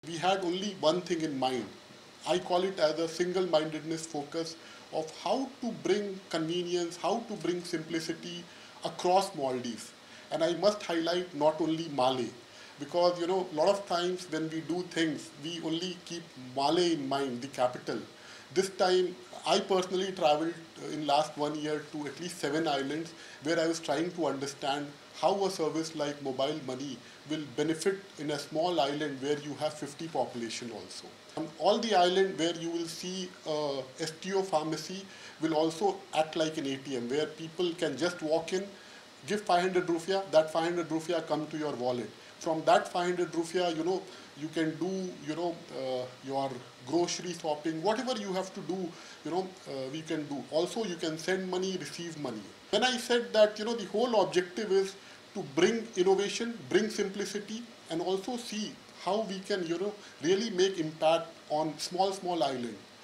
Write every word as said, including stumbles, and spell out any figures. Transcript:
We had only one thing in mind. I call it as a single-mindedness focus of how to bring convenience, how to bring simplicity across Maldives. And I must highlight not only Malé, because you know, a lot of times when we do things, we only keep Malé in mind, the capital. This time, I personally traveled uh, in last one year to at least seven islands where I was trying to understand how a service like mobile money will benefit in a small island where you have fifty population also. On all the island where you will see uh, S T O pharmacy will also act like an A T M where people can just walk in, give five hundred rupiah, that five hundred rupiah come to your wallet. From that five hundred rupiah, you know, you can do, you know, uh, your grocery shopping, whatever you have to do, you know, uh, we can do. Also, you can send money, receive money. When I said that, you know, the whole objective is to bring innovation, bring simplicity, and also see how we can, you know, really make impact on small, small island.